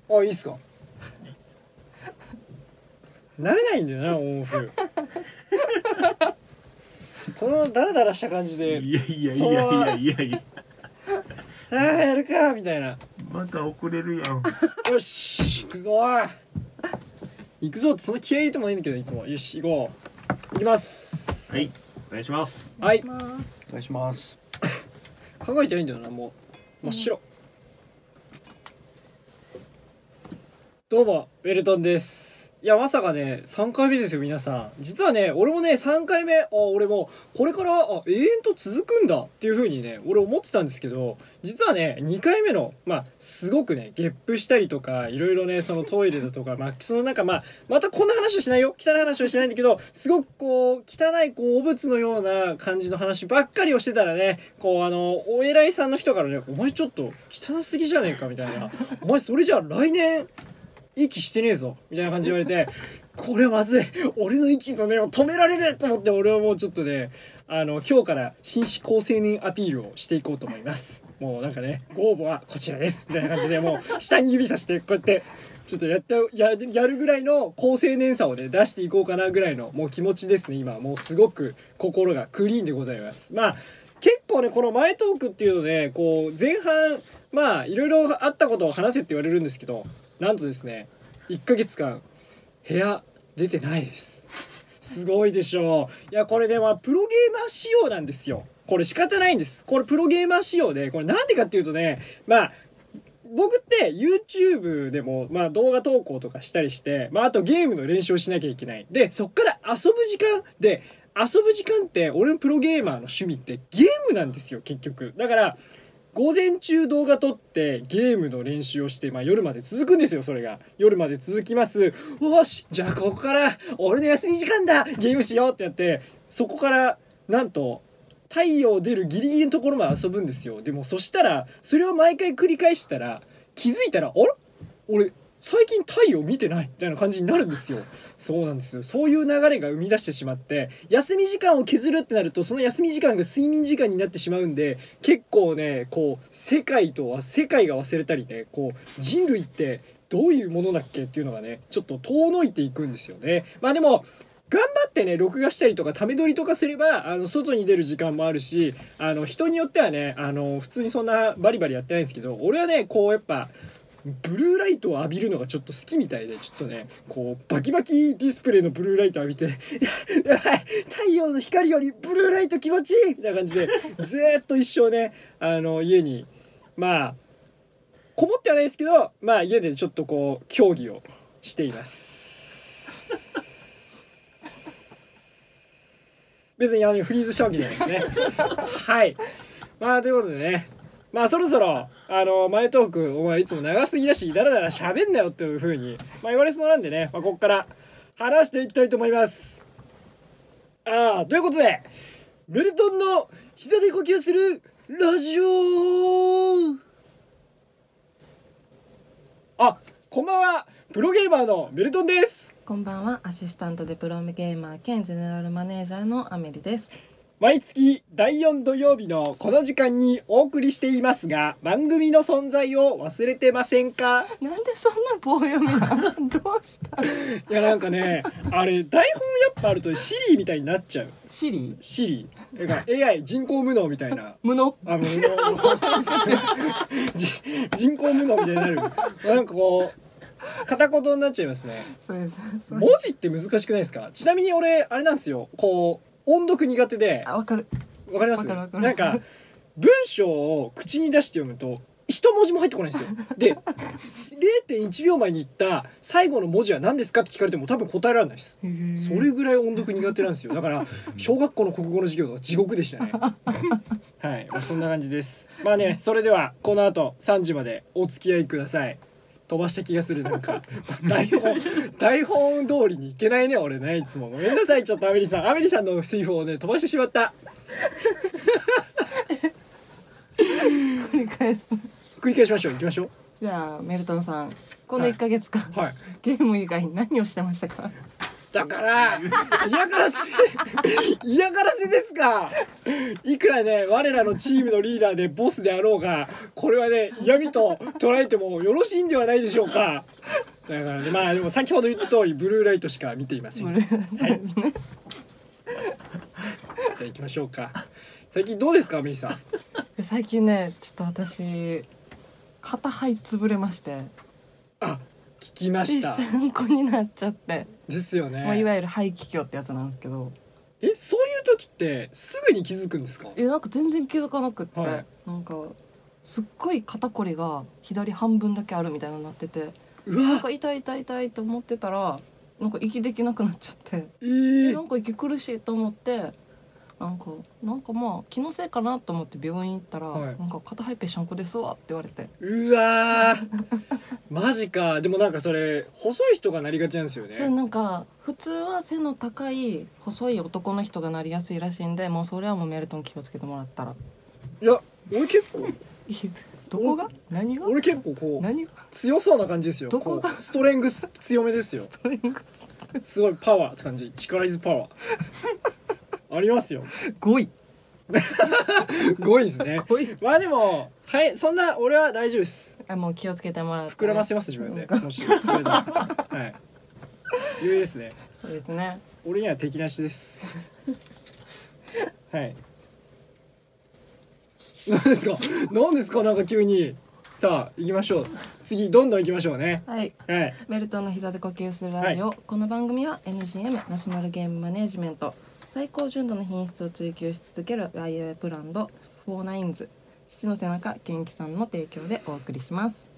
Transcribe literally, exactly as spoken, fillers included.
あ、いいっすか。慣れないんだよな、オンオフ。このダラダラした感じで、 いやいやいやいやいやいや、 ああやるかみたいな。 また遅れるやん。 よし行くぞー。行くぞってその気合い入れてもいいんだけど、いつも。よし行こう。行きます。 はい、お願いします。 はい、 お願いします。 お願いします。考えてないんだよな、もう真っ白。どうもウェルトンです。いやまさかねさんかいめですよ皆さん。実はね俺もねさんかいめ、あ俺もこれからあ永遠と続くんだっていう風にね俺思ってたんですけど、実はねにかいめのまあすごくねゲップしたりとかいろいろねそのトイレだとかまあそのなんかまあまたこんな話はしないよ、汚い話はしないんだけど、すごくこう汚いこう汚物のような感じの話ばっかりをしてたらね、こうあのお偉いさんの人からね、お前ちょっと汚すぎじゃねえかみたいな、お前それじゃあ来年息してねえぞみたいな感じで言われて、これはまずい、俺の息の根を止められると思って、俺はもうちょっとねあの今日から紳士高青年アピールをしていこうと思います。もうなんかねご応募はこちらですみたいな感じで、もう下に指さしてこうやってちょっとやってややるぐらいの高青年さをね出していこうかなぐらいのもう気持ちですね。今もうすごく心がクリーンでございます。まあ結構ねこの前トークっていうのでこう前半まあいろいろあったことを話せって言われるんですけど、なんとですねいっかげつかん部屋出てないです。すごいでしょう。いやこれねまあプロゲーマー仕様なんですよ。これ仕方ないんです。これプロゲーマー仕様で、これなんでかっていうとね、まあ僕って YouTube でもまあ動画投稿とかしたりして、まああとゲームの練習をしなきゃいけない。でそっから遊ぶ時間で、遊ぶ時間って俺のプロゲーマーの趣味ってゲームなんですよ結局。だから午前中動画撮ってゲームの練習をして、まあ、夜まで続くんですよ。それが夜まで続きます。よしじゃあここから俺の休み時間だ、ゲームしようってやって、そこからなんと太陽出るギリギリのところまで遊ぶんですよ。でもそしたらそれを毎回繰り返したら気づいたら、あれ俺最近太陽見てないみたいな感じになるんですよ。そうなんですよ。そういう流れが生み出してしまって、休み時間を削るってなるとその休み時間が睡眠時間になってしまうんで、結構ねこう世界とは世界が忘れたりね、こう人類ってどういうものだっけっていうのがねちょっと遠のいていくんですよね。まあでも頑張ってね録画したりとかため撮りとかすればあの外に出る時間もあるし、あの人によってはねあの普通にそんなバリバリやってないんですけど、俺はねこうやっぱブルーライトを浴びるのがちょっと好きみたいで、ちょっとねこうバキバキディスプレイのブルーライト浴びて「やばい太陽の光よりブルーライト気持ちいい!」みたいな感じでずーっと一生ねあの家にまあこもってはないですけど、まあ家でちょっとこう競技をしています。別にあのフリーズしたわけじゃないですね。はい、まあということでね、まあそろそろあの前トークお前いつも長すぎだしダラダラ喋んなよっていう風にまあ言われそうなんでね、まあ、ここから話していきたいと思います。ああということでメルトンの膝で呼吸するラジオ。あ、こんばんは、プロゲーマーのメルトンです。 こんばんは、アシスタントでプロゲーマー兼ゼネラルマネージャーのアメリです。 毎月だいよん土曜日のこの時間にお送りしていますが、番組の存在を忘れてませんか？ なんでそんな棒読みなの？どうした？ いやなんかねあれ台本やっぱあるとシリーみたいになっちゃう。 シリシリーなんか エーアイ 人工無能みたいな無能あ無能人工無能みたいになる。なんかこう片言になっちゃいますね。 そうです。 文字って難しくないですか？ちなみに俺あれなんですよ、こう音読苦手で。 あ、わかるわかります？ わかるわかる。 なんか文章を口に出して読むと一文字も入ってこないんですよ。で れいてんいちびょうまえに言った最後の文字は何ですかって聞かれても多分答えられないです。それぐらい音読苦手なんですよ。だから小学校の国語の授業とか地獄でしたね。はい、まあ、そんな感じです。まあね、それではこの後さんじまでお付き合いください。飛ばした気がする。なんか台本台本通りにいけないね俺ね、いつもごめんなさい。ちょっとアメリさんアメリさんのセリフをね飛ばしてしまった。 繰り返す。 繰り返しましょう。行きましょう。 じゃあメルトンさん、このいっかげつかん、 はい、 ゲーム以外に何をしてましたか？ だから嫌がらせ嫌がらせですか。いくらね我らのチームのリーダーでボスであろうがこれはね嫌味と捉えてもよろしいんではないでしょうか。だからねまあでも先ほど言った通りブルーライトしか見ていません。はい、じゃあ行きましょうか。最近どうですかアメリさん。 最近ねちょっと私肩肺潰れまして、 あ聞きました。 参考になっちゃって、 ですよね、 まあ、いわゆる肺気胸ってやつなんですけど、 えそういう時ってすぐに気づくんですか。 えなんか全然気づかなくって、 はい、 なんかすっごい肩こりが左半分だけあるみたいになってて、 うわなんか痛い痛い痛いと思ってたらなんか息できなくなっちゃって、 えー、 えなんか息苦しいと思ってなんかなんかまあ気のせいかなと思って病院行ったら、はい、なんか肩肺ぺしゃんこですわって言われて、 うわマジか。でもなんかそれ細い人がなりがちなんですよね。 それなんか普通は背の高い細い男の人がなりやすいらしいんで、もうそれはもうメルトン気をつけてもらったら。 いや俺結構どこが何が俺結構こう何が強そうな感じですよ。 どこがこうストレングス強めですよ。 ストレングスすごいパワーって感じ。力いずパワーありますよ。 ごいごいですね。 ごいまあでもはいそんな俺は大丈夫です。 あもう気をつけてもらって、 膨らませます自分でもしそれではい余裕ですね。 そうですね。 俺には敵なしですはい何ですか何ですかなんか急に。さあ行きましょう。次どんどん行きましょうね。 はい、 はい、 メルトンの膝で呼吸するラジオ、はい、この番組は エヌジーエム ナショナルゲームマネージメント最高純度の品質を追求し続けるワイワイブランドフォーナインズ父の背中元気さんの提供でお送りします。